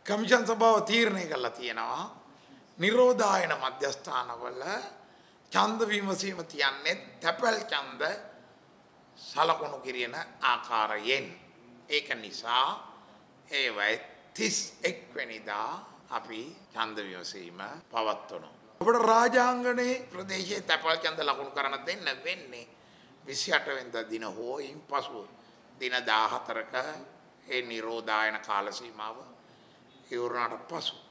Commission සභාව තීරණය කළා තියෙනවා නිරෝධායන මධ්‍යස්ථානවල ඡන්ද විමසීම තියන්නේ තැපැල් ඡන්ද සලකුණු කිරින ආකාරයෙන්. ඒක නිසා ඒවයි 31 වෙනිදා අපි ඡන්ද විමසීම පවත්වනවා. අපේ රාජාංගනේ ප්‍රදේශයේ තැපැල් ඡන්ද ලකුණු කරන දෙන්න වෙන්නේ 28 වෙනිදා දින හෝ ඉන්පසු දින 14ක ඒ නිරෝධායන කාල සීමාව ඉවරනට පසු